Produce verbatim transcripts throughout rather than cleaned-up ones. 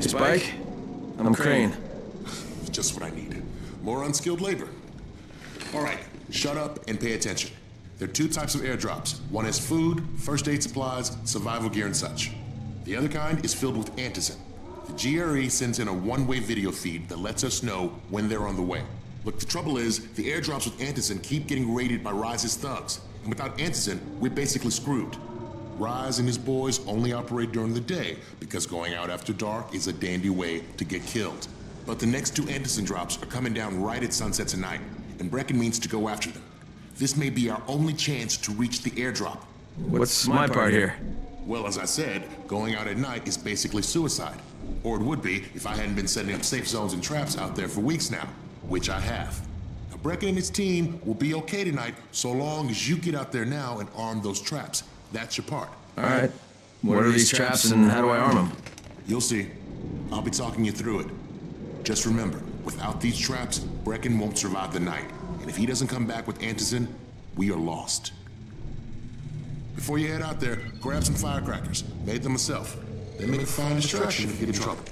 Spike? I'm Crane. Just what I need. More unskilled labor. All right, shut up and pay attention. There are two types of airdrops. One has food, first aid supplies, survival gear, and such. The other kind is filled with antizin. The G R E sends in a one-way video feed that lets us know when they're on the way. Look, the trouble is, the airdrops with antizin keep getting raided by Rise's thugs. And without antizin, we're basically screwed. Rise and his boys only operate during the day because going out after dark is a dandy way to get killed. But the next two antizin drops are coming down right at sunset tonight, and Brecken means to go after them. This may be our only chance to reach the airdrop. What's my part here? Well, as I said, going out at night is basically suicide. Or it would be if I hadn't been setting up safe zones and traps out there for weeks now, which I have. Now, Brecken and his team will be okay tonight so long as you get out there now and arm those traps. That's your part. All right. What are these traps and how do I arm them? You'll see. I'll be talking you through it. Just remember, without these traps, Brecken won't survive the night. And if he doesn't come back with antizin, we are lost. Before you head out there, grab some firecrackers. Made them myself. They make a fine distraction if you get in trouble.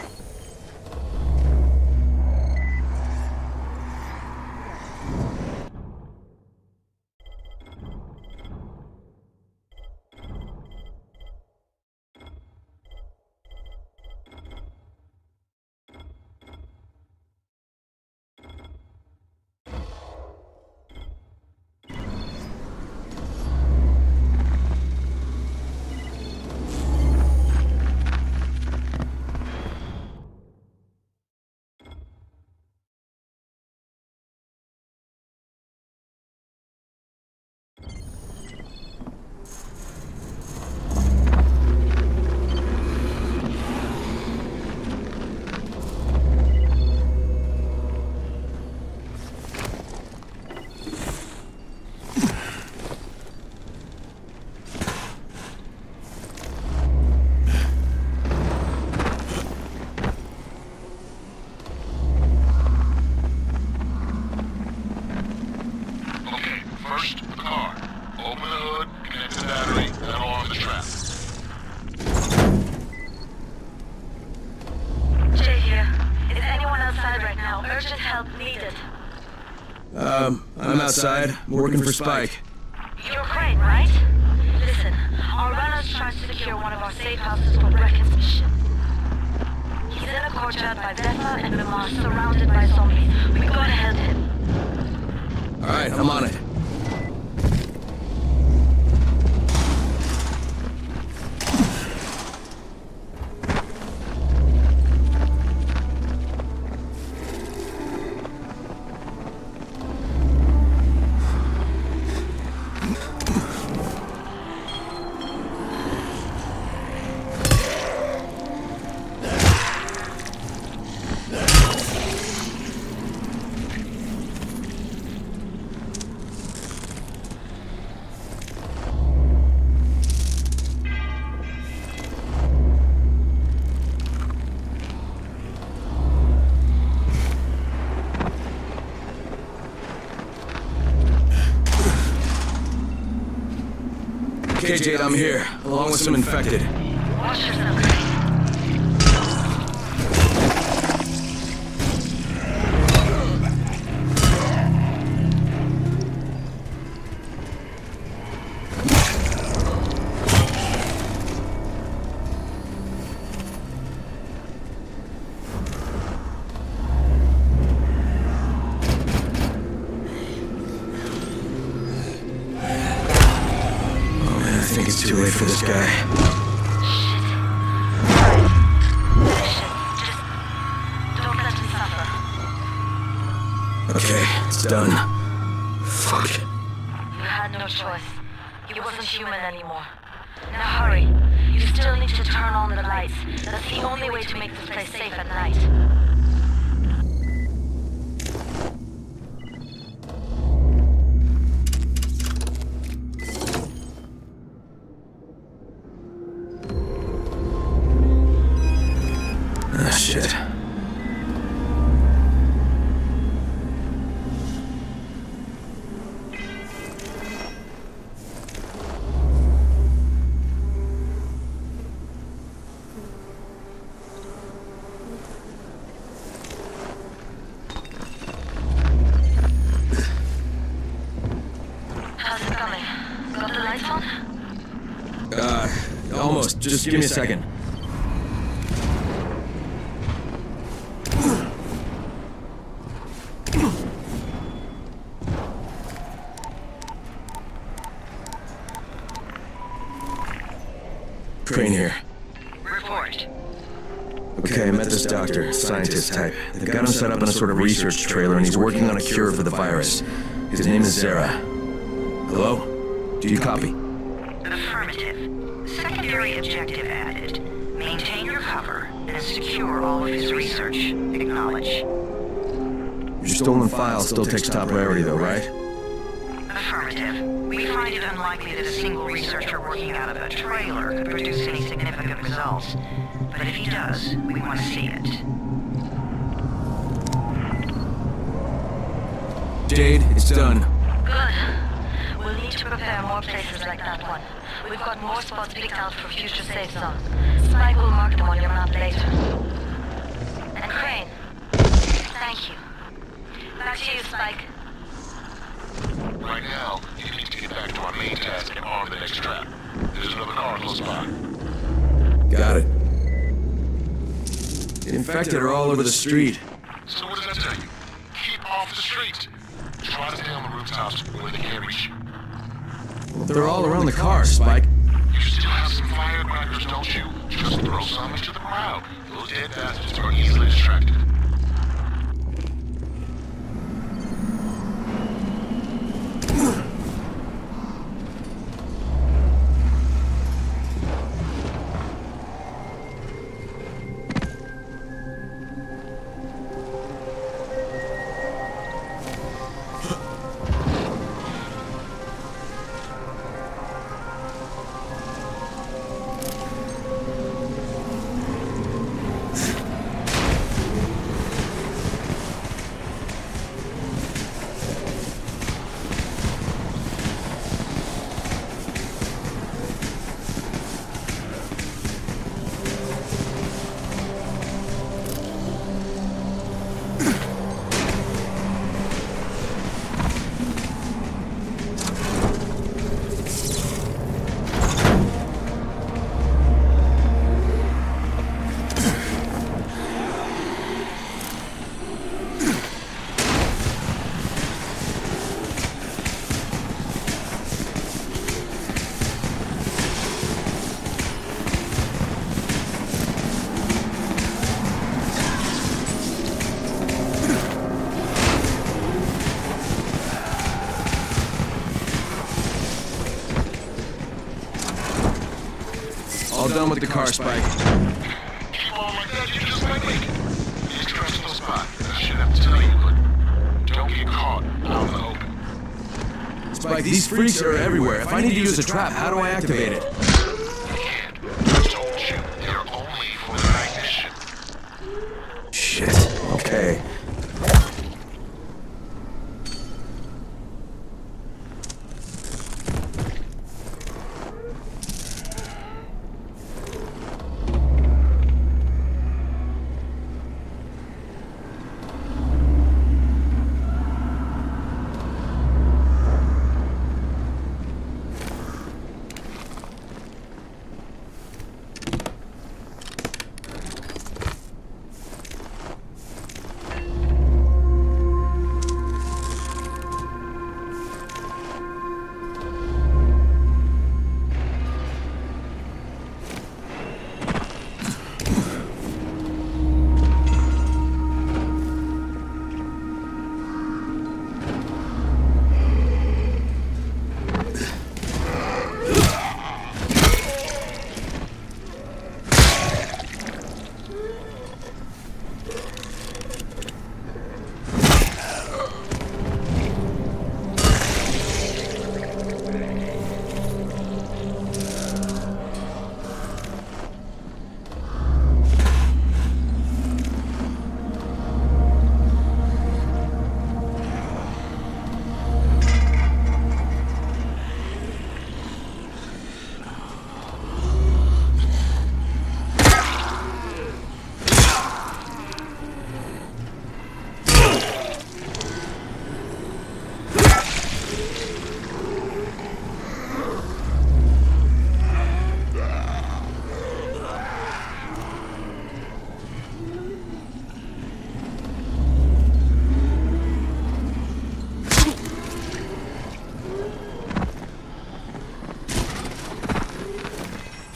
Um, I'm outside, working for Spike. You're Crane, right? Listen, our runner's trying to secure one of our safe houses for Brecken's mission. He's in a courtyard by Bethla and Mimar, surrounded by zombies. We gotta help him. Alright, I'm on it. Okay, Jade, I'm here, along with some infected. Watch yourself, Crane. I think it's too late for this guy. Don't let him suffer. Okay, it's done. Fuck. You had no choice. He wasn't human anymore. Now hurry. You still need to turn on the lights. That's the only way to make this place safe at night. Ah, shit. Uh, almost. Just give me a second. Crane here. Report. Okay, I met this doctor, scientist type. They've got him set up in a sort of research trailer, and he's working on a cure for the virus. His name is Zara. Hello? Do you copy? Affirmative. Secondary objective added. Maintain your cover and secure all of his research. Acknowledge. Your stolen file still takes top priority though, right? Affirmative. We find it unlikely that a single researcher working out of a trailer could produce any significant results. But if he does, we want to see it. Jade, it's done. Good. We'll need to prepare more places like that one. We've got more spots picked out for future safe zone. Spike will mark them on your map later. And Crane, thank you. Back to you, Spike. Right now, you need to get back to our main task and arm the next trap. There's another car close by. Got it. The infected are all over the street. So what does that tell you? Keep off the street. Try to stay on the rooftops where they can't reach you. Well, they're all around the car, Spike. You still have some firecrackers, don't you? Just throw some into the crowd. Those dead bastards are easily distracted. All done with the car, Spike. Keep on like that, you just might make it. These trucks no spot. I shouldn't have to tell you, but don't get caught out in the open. Spike, these freaks are everywhere. If I need to use a trap, how do I activate it? You can't. I told you, they're only for the night mission. Shit. Okay.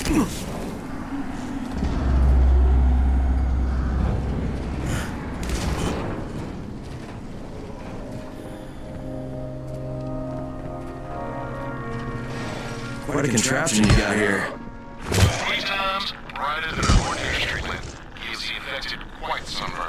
Quite a contraption you got here. Three times brighter than an ordinary street lamp gives the infected quite sunburn.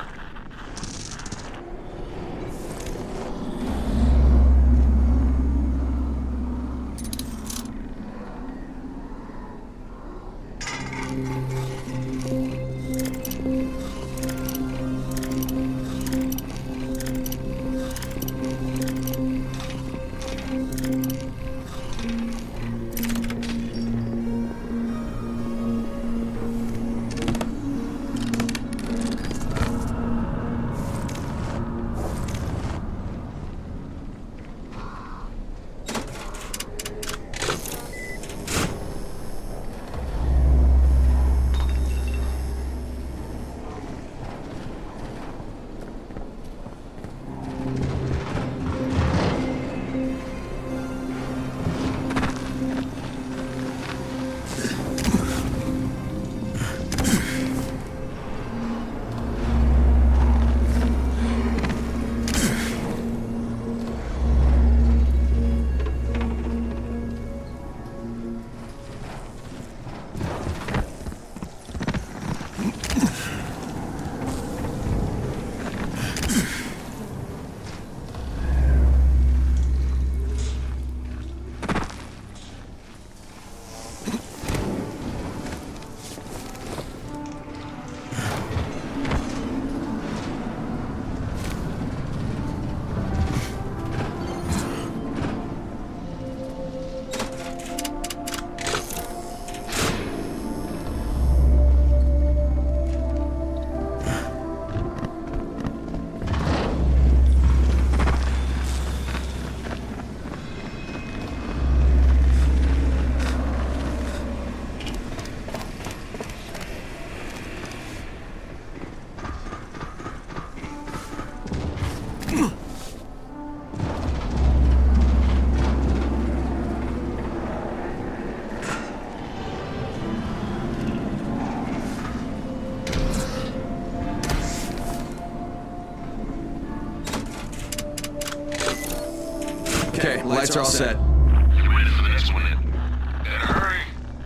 Okay, lights are all set. You ready for the next one then? Better hurry.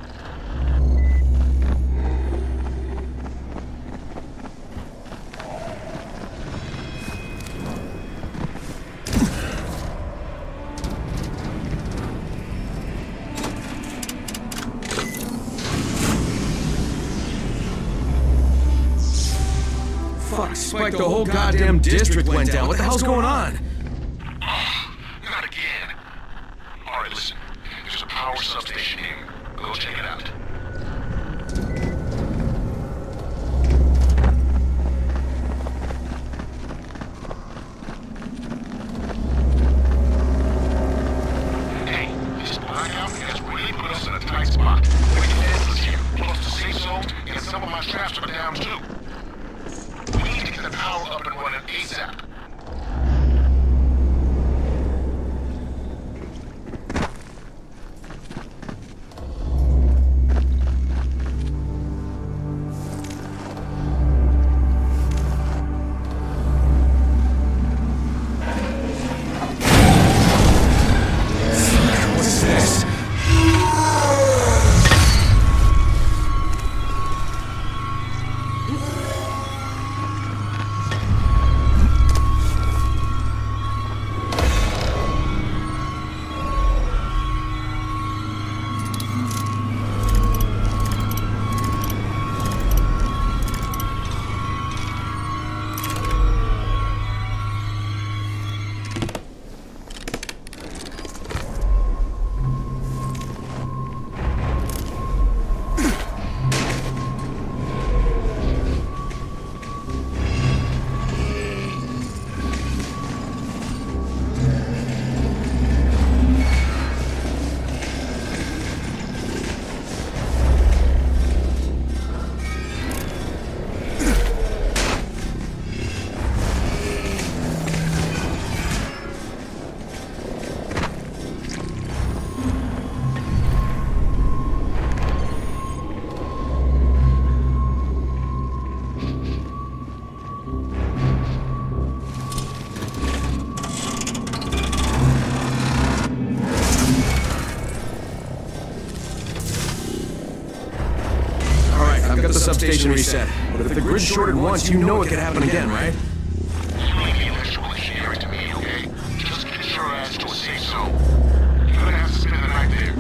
Fuck, Spike, the whole goddamn district went down. What the hell's going on? Not again. All right, listen. There's a power substation here. Go check it out. Hey, this blackout has really put us in a tight spot. We can end this here. Plus the safe zone and some of my traps are down too. We need to get the power up and running ASAP. What's this? I've got the substation reset. But if the grid shorted once, you know it could happen again, right? Explain the electrical engineering to me, okay? Just get your ass to a safe zone. You're gonna have to spend the night there.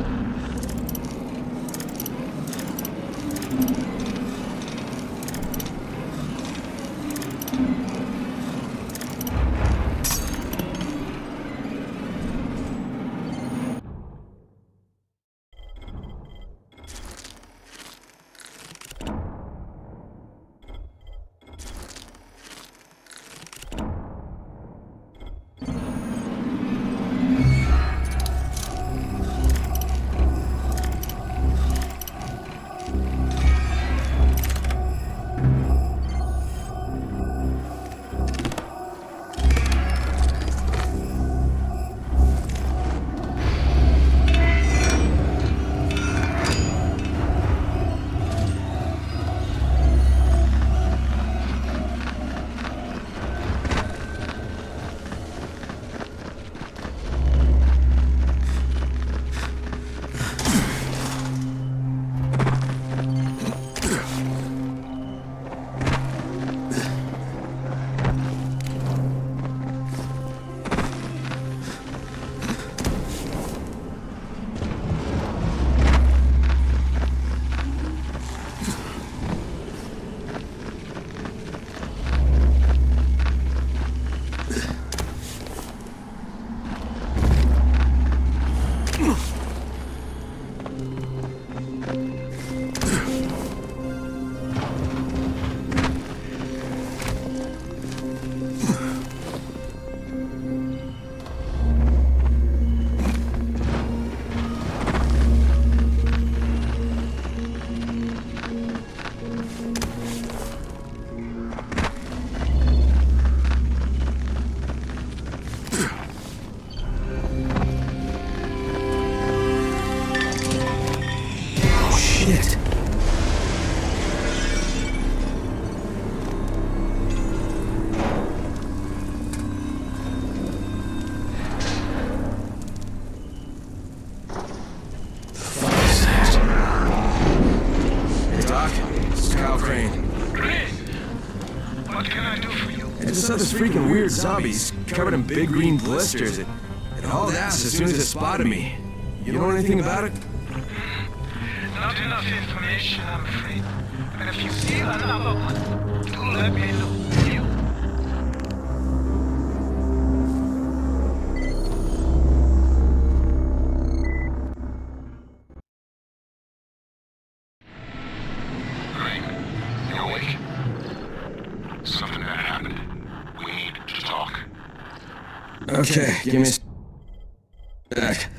This freaking weird zombies covered in big green blisters. It, it hauled ass as soon as it spotted me. You know anything about it? Not enough information, I'm afraid. But if you see another one, do let me know. You. Green, you awake? Something bad happened. We need to talk. Okay, give me a sec.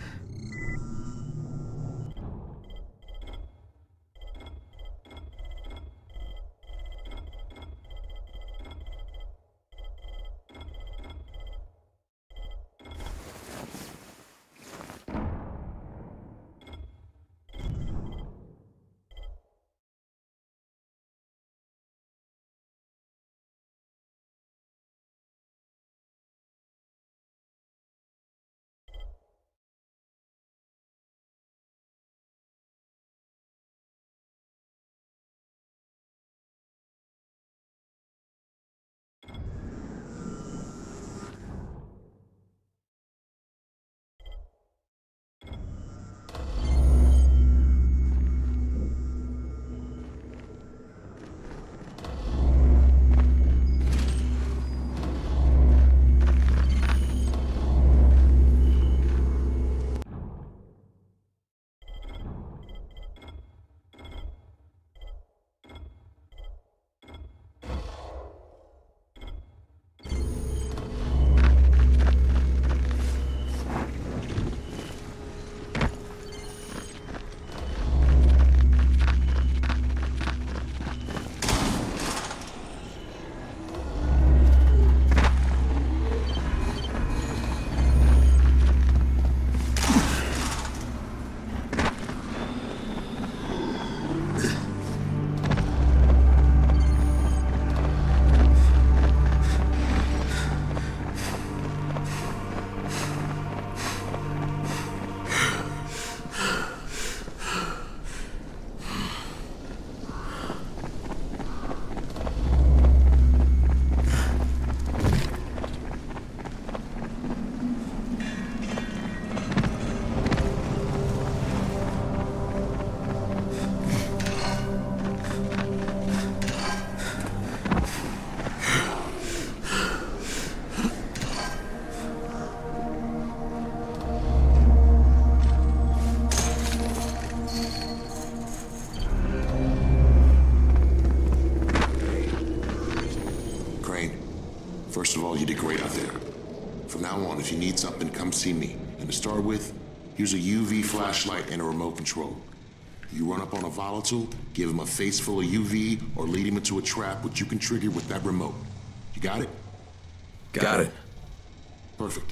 you did great out there. From now on, if you need something, come see me. And to start with, here's a U V flashlight and a remote control. You run up on a volatile, give him a face full of U V, or lead him into a trap which you can trigger with that remote. You got it? Got it. Perfect.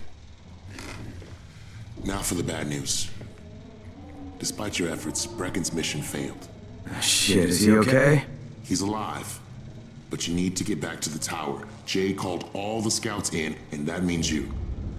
Now for the bad news. Despite your efforts, Brecken's mission failed. Shit, is he okay? He's alive. But you need to get back to the tower. Jay called all the scouts in, and that means you.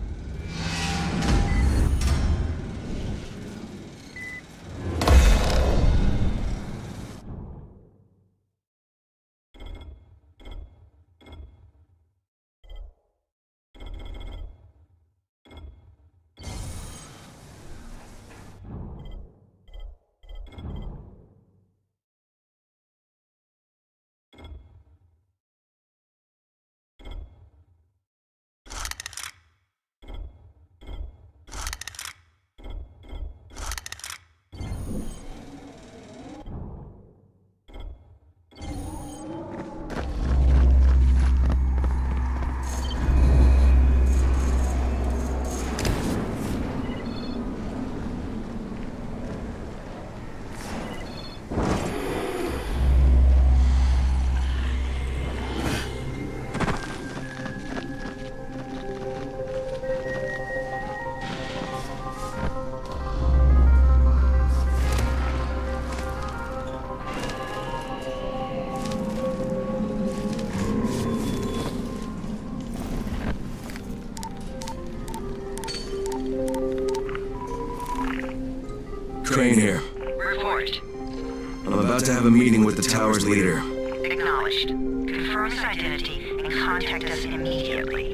Crane here. Report. I'm about to have a meeting with the tower's leader. Acknowledged. Confirm his identity and contact us immediately.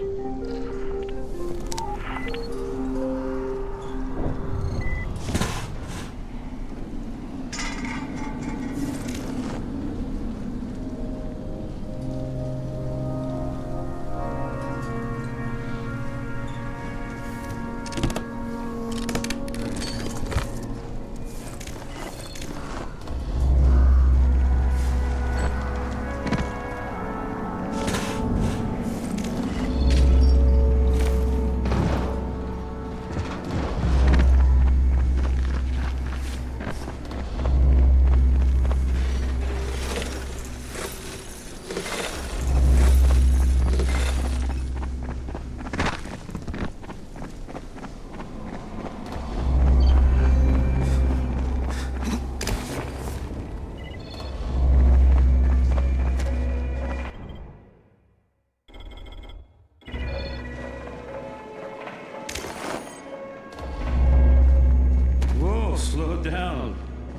Slow down.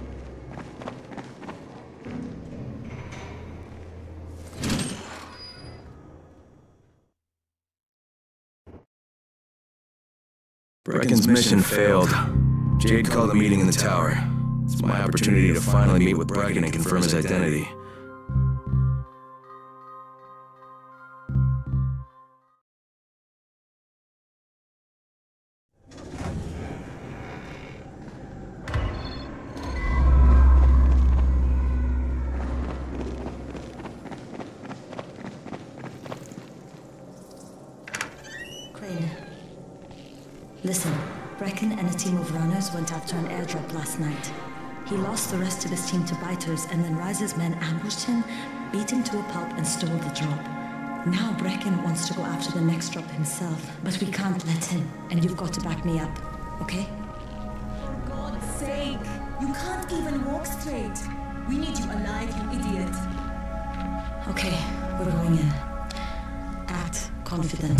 Brecken's mission failed. Jade called a meeting in the tower. It's my opportunity to finally meet with Brecken and confirm his identity. Listen, Brecken and a team of runners went after an airdrop last night. He lost the rest of his team to biters, and then Rise's men ambushed him, beat him to a pulp, and stole the drop. Now Brecken wants to go after the next drop himself, but we can't let him, and you've got to back me up, okay? For God's sake! You can't even walk straight! We need you alive, you idiot! Okay, we're going in. Act confident.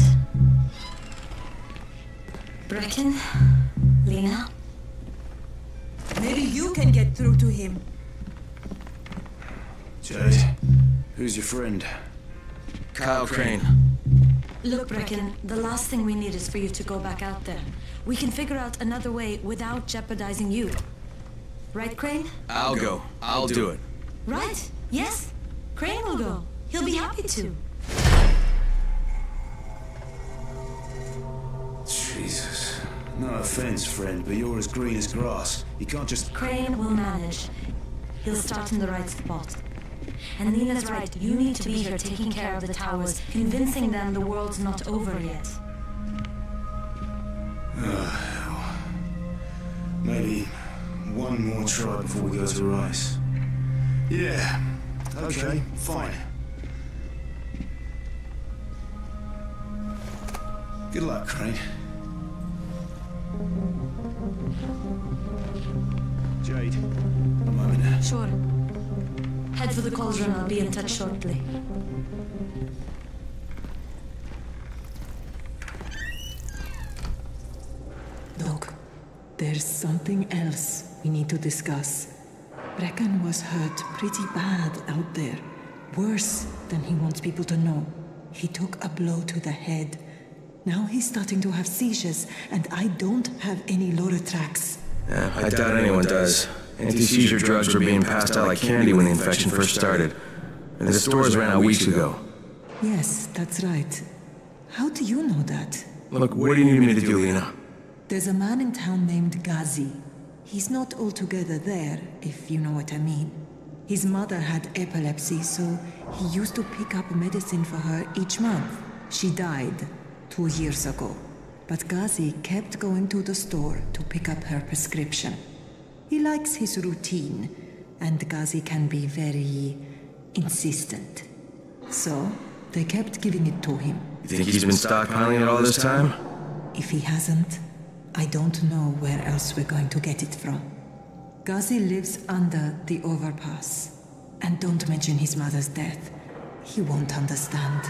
Brecken, Lena. Maybe you can get through to him. Jade, who's your friend? Kyle Crane. Look, Brecken, the last thing we need is for you to go back out there. We can figure out another way without jeopardizing you. Right, Crane? I'll go. I'll do it. Right? Yes? Crane will go. He'll be happy to. Jesus. No offense, friend, but you're as green as grass. You can't just... Crane will manage. He'll start in the right spot. And Nina's right, you need to be here taking care of the towers, convincing them the world's not over yet. Oh, hell. Maybe one more try before we go to Rice. Yeah, okay, fine. Good luck, Crane. Jade, a moment. Sure. Head for the cauldron, I'll be in touch shortly. Look, there's something else we need to discuss. Brecken was hurt pretty bad out there. Worse than he wants people to know. He took a blow to the head. Now he's starting to have seizures, and I don't have any Loratrax. Yeah, I doubt anyone does. Anti-seizure drugs were being passed out like candy when the infection first started. And the stores ran out weeks ago. Yes, that's right. How do you know that? Look, what do you need me to do, Lena? There's a man in town named Ghazi. He's not altogether there, if you know what I mean. His mother had epilepsy, so he used to pick up medicine for her each month. She died two years ago. But Ghazi kept going to the store to pick up her prescription. He likes his routine, and Ghazi can be very insistent. So, they kept giving it to him. You think he's been stockpiling it all this time? If he hasn't, I don't know where else we're going to get it from. Ghazi lives under the overpass. And don't mention his mother's death. He won't understand.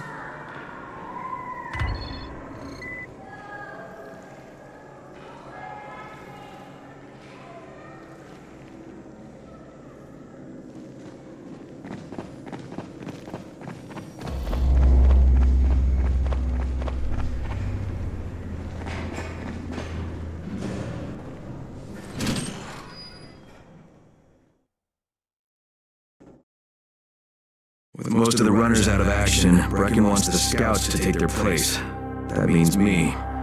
With most of the runners out of action, Brecken wants the scouts to take their place. That means me.